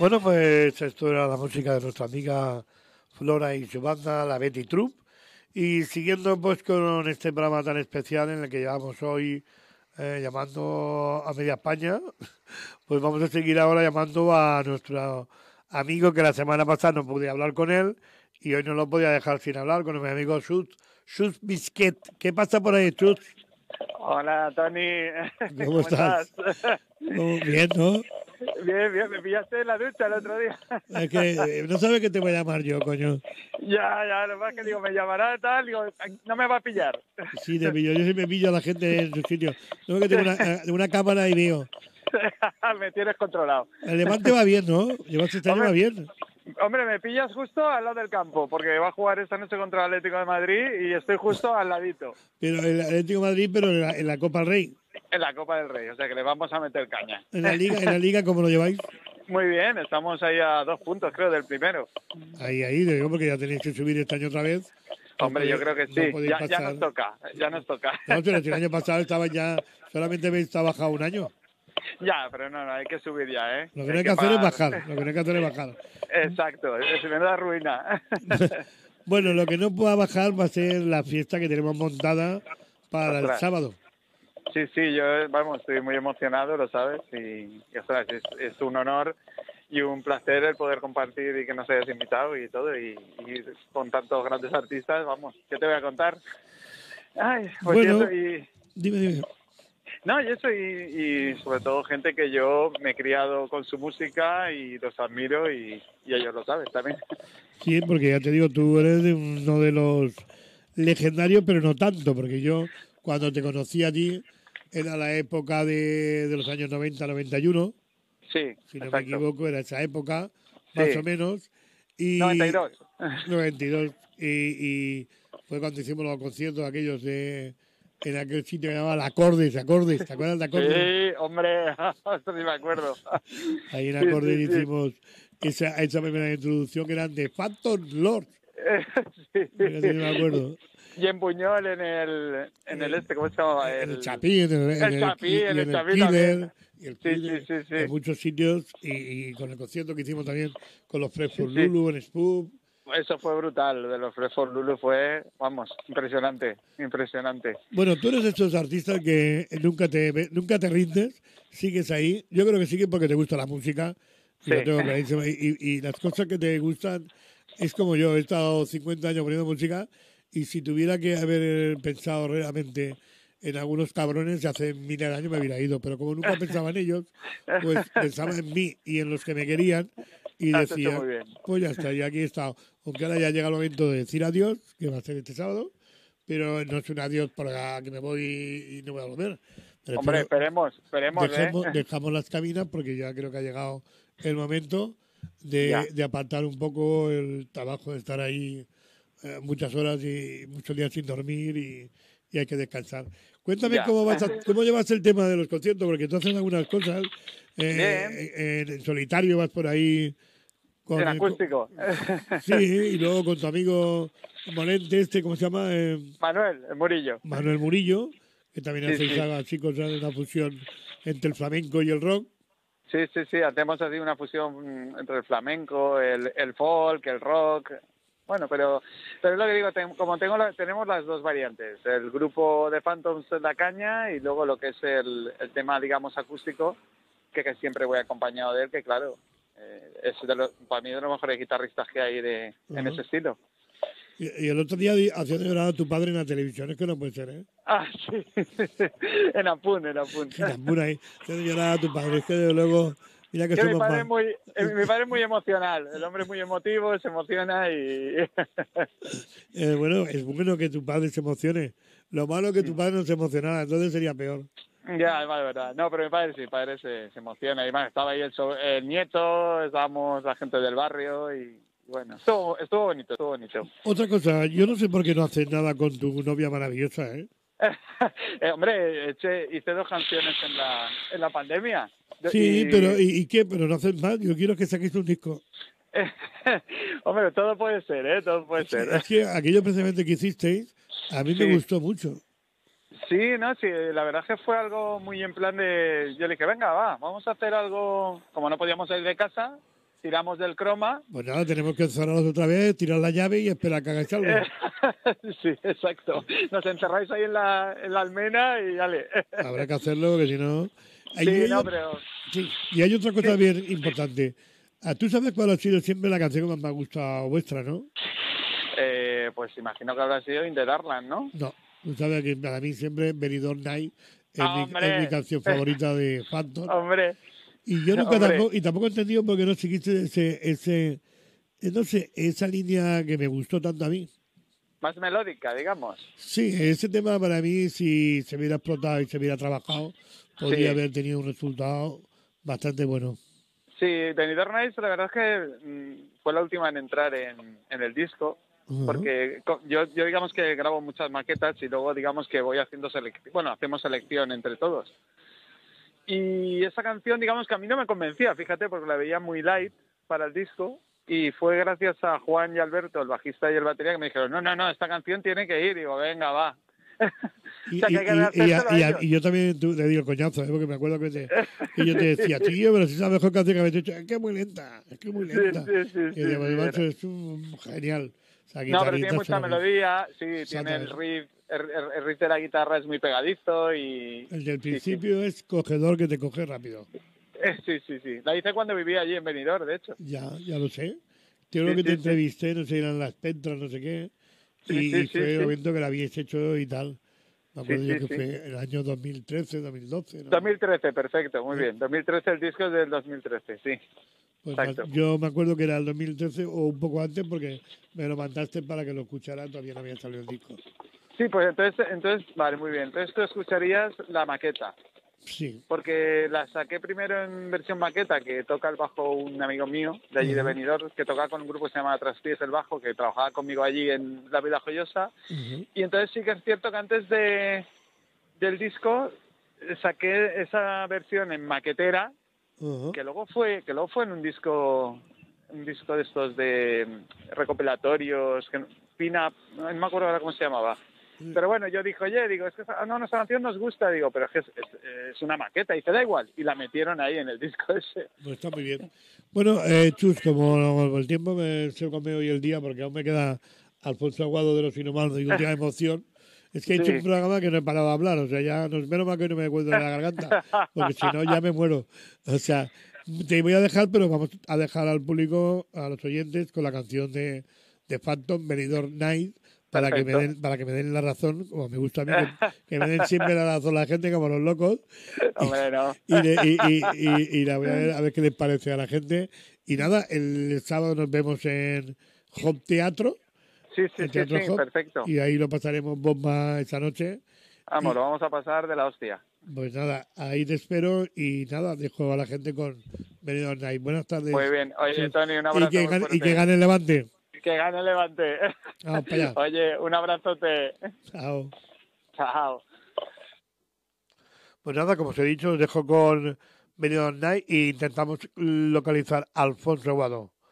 Bueno, pues esto era la música de nuestra amiga Flora y su banda, la Betty Troop. Y siguiendo pues con este programa tan especial en el que llevamos hoy llamando a Media España, pues vamos a seguir ahora llamando a nuestro amigo que la semana pasada no pude hablar con él y hoy no lo podía dejar sin hablar con mi amigo Sus Bisquet. ¿Qué pasa por ahí, Sus? Hola, Tony. ¿Cómo ¿Cómo estás? estás? Bien, ¿no? Bien, bien. Me pillaste en la ducha el otro día. Es que no sabes que te voy a llamar yo, coño. Ya, lo más que digo, me llamará tal, digo, no me va a pillar. Sí, te pillo. Yo sí me pillo a la gente en su sitio. No que tengo una cámara y veo. Me tienes controlado. El Levante va bien, ¿no? Llevas este año va Hombre, bien. hombre, me pillas justo al lado del campo, porque va a jugar esta noche contra el Atlético de Madrid y estoy justo al ladito, Pero el Atlético de Madrid, pero en la Copa del Rey. en la Copa del Rey, o sea que le vamos a meter caña. En la Liga, ¿cómo lo lleváis? Muy bien, estamos ahí a 2 puntos, creo, del primero. Ahí, te digo, porque ya tenéis que subir este año otra vez. No Hombre, yo creo que no sí, podéis ya pasar. nos toca, ya nos toca. No, pero si el año pasado estaba ya, solamente habéis trabajado un año. Ya, pero no, hay que subir ya, ¿eh? Lo que no Hay hay que que hacer es pagar. bajar. Lo que no hay que hacer es bajar. Exacto, es menuda ruina. Bueno, lo que no pueda bajar va a ser la fiesta que tenemos montada para el Ostras, sábado. sí, yo, vamos, estoy muy emocionado, lo sabes, y ostras, es un honor y un placer el poder compartir y que nos hayas invitado y todo, y con tantos grandes artistas, vamos, ¿qué te voy a contar? Ay, pues y Bueno, eso, y dime. no, y eso, y sobre todo gente que yo me he criado con su música y los admiro y ellos lo saben también. Sí, porque ya te digo, tú eres de uno de los legendarios, pero no tanto, porque yo cuando te conocí a ti era la época de los años 90, 91, Sí, si no me exacto. equivoco, era esa época, más o Sí, menos, y 92. 92, y fue cuando hicimos los conciertos aquellos en aquel sitio que se llamaba Acordes, ¿te acuerdas de Acordes? Sí, hombre, esto sí me acuerdo. Ahí en Sí, Acordes sí, sí. hicimos esa primera introducción que eran de Phantom Lord, Sí. que sí me acuerdo. Y en Buñol, en el Eh, este, ¿cómo se llamaba? en el Chapí, El Chapí, en y en el el Chapí también. Killer, y el Sí, sí, Killer, sí, en sí. muchos sitios, y con el concierto que hicimos también con los Fresh Sí, for sí. Lulu en Spoop. Eso fue brutal, lo de los Fresh for Lulu fue, vamos, impresionante, impresionante. Bueno, tú eres de esos artistas que nunca te rindes, sigues ahí. Yo creo que sigues porque te gusta la música, y Sí, lo tengo clarísimo. Y las cosas que te gustan, es como yo, he estado 50 años poniendo música, y si tuviera que haber pensado realmente en algunos cabrones de hace miles de años me hubiera ido, pero como nunca pensaba en ellos, pues pensaba en mí y en los que me querían, y has hecho decía, muy bien. pues ya está, y aquí he estado. Aunque ahora ya llega el momento de decir adiós, que va a ser este sábado, pero no es un adiós para que me voy y no voy a volver. Me Hombre, refiero, esperemos, ¿eh? dejamos las cabinas porque ya creo que ha llegado el momento Ya, de apartar un poco el trabajo de estar ahí muchas horas y muchos días sin dormir y hay que descansar. Cuéntame ya. cómo llevas el tema de los conciertos, porque tú haces algunas cosas, Bien, en solitario vas por ahí en con el, acústico. sí, y luego con tu amigo Molente ¿cómo se llama? Manuel, el Murillo. Manuel Murillo, que también Sí, hacéis sí. así cosas de una fusión entre el flamenco y el rock. Sí, hacemos así una fusión entre el flamenco, el folk, el rock. Bueno, pero es lo que digo, como tenemos las dos variantes, el grupo de Phantoms en la caña y luego lo que es el tema, digamos, acústico, que siempre voy acompañado de él, que claro, es para mí de los mejores guitarristas que hay en Ajá. ese estilo. Y el otro día haciendo llorar a tu padre en la televisión, es que no puede ser, ¿eh? Ah, sí, en Apun, en Apun. Y tan ahí, haciendo llorar a tu padre, es que desde luego, mira que Que somos más. mi padre es muy emocional, el hombre es muy emotivo, se emociona y... Bueno, es bueno que tu padre se emocione. Lo malo es que tu padre no se emocionara, entonces sería peor. Ya, es verdad. No, pero mi padre se emociona. Además, estaba ahí el nieto, estábamos la gente del barrio y bueno, estuvo bonito, estuvo bonito. Otra cosa, yo no sé por qué no haces nada con tu novia maravillosa, ¿eh? Hombre, hice 2 canciones en la pandemia. Sí, pero Y, ¿y qué? Pero no haces más. Yo quiero que saques un disco. hombre, todo puede ser, ¿eh? Todo puede Es que, ser. es que aquello precisamente que hicisteis, a mí me Sí, gustó mucho. sí, no, sí, la verdad es que fue algo muy en plan de... Yo le dije, venga, vamos a hacer algo... Como no podíamos salir de casa, tiramos del croma. Pues nada, tenemos que encerrarnos otra vez, tirar la llave y esperar que hagáis algo. Sí, exacto. Nos encerráis ahí en la almena y dale. Habrá que hacerlo, porque si no... Sí, no, pero... Sí, y hay otra cosa bien importante. ¿Tú sabes cuál ha sido siempre la canción que más me ha gustado vuestra, no? Pues imagino que habrá sido In the Darkland, ¿no? No, tú sabes que para mí siempre Benidorm Night es mi canción favorita de Phantom. Hombre. Y yo nunca tampoco he entendido por qué no seguiste no sé, esa línea que me gustó tanto a mí. Más melódica, digamos. Sí, ese tema para mí, si se hubiera explotado y se hubiera trabajado, podría haber tenido un resultado bastante bueno. Sí, Benidorm Nights, la verdad es que fue la última en entrar en el disco, porque yo digamos que grabo muchas maquetas y luego digamos que voy haciendo hacemos selección entre todos. Y esa canción, digamos que a mí no me convencía, fíjate, porque la veía muy light para el disco. Y fue gracias a Juan y Alberto, el bajista y el batería, que me dijeron, no, esta canción tiene que ir. Digo, venga, va. Y yo también le digo coñazo, porque me acuerdo que yo te decía, tío, pero si es la mejor canción que habéis hecho, es que es muy lenta. Sí, y digo, es genial. O sea, no, pero tiene mucha melodía, tiene el riff de la guitarra es muy pegadizo y... El del principio es cogedor, que te coge rápido. Sí. La hice cuando vivía allí en Benidorm, de hecho. Ya lo sé. Creo que te entrevisté, no sé, eran las Pentras, no sé qué. Y fue el momento que la habíais hecho y tal. Me acuerdo yo que fue el año 2013, 2012, ¿no? 2013, perfecto, muy bien. 2013, el disco es del 2013, sí. Pues yo me acuerdo que era el 2013 o un poco antes, porque me lo mandaste para que lo escuchara, todavía no había salido el disco. Sí, pues entonces vale, muy bien. Entonces tú escucharías la maqueta. Sí. Porque la saqué primero en versión maqueta, que toca el bajo un amigo mío de allí de Benidorm, que toca con un grupo que se llama Traspiés el bajo, que trabajaba conmigo allí en La Vida Joyosa. Y entonces sí que es cierto que antes del disco saqué esa versión en maquetera, que luego fue en un disco de estos de recopilatorios, pin-up, no me acuerdo ahora cómo se llamaba. Pero bueno, yo dije, es que nuestra canción nos gusta, pero es que es una maqueta, y te da igual, y la metieron ahí en el disco ese. Pues está muy bien. Bueno, Chus, como el tiempo se come hoy el día, porque aún me queda Alfonso Aguado de Los Inhumanos y Última Emoción, es que he hecho un programa que no he parado de hablar, o sea, ya menos mal que no me encuentro en la garganta, porque si no ya me muero. O sea, te voy a dejar, pero vamos a dejar al público, a los oyentes, con la canción de Phantom, Benidorm Night, para que me den la razón, como me gusta a mí, que me den siempre la razón la gente, como los locos. Hombre, no. Y la voy a ver qué les parece a la gente. Y nada, el sábado nos vemos en Hop Teatro. Sí, perfecto. Y ahí lo pasaremos bomba esa noche. Vamos, lo vamos a pasar de la hostia. Pues nada, ahí te espero y nada, dejo a la gente con Benidorm Night. Buenas tardes. Muy bien. Oye, Tony, un abrazo. Y que gane el Levante. Que gane el Levante. Vamos para allá. Oye, un abrazote. Chao. Pues nada, como os he dicho, os dejo con Benidorm Night e intentamos localizar a Alfonso Aguado.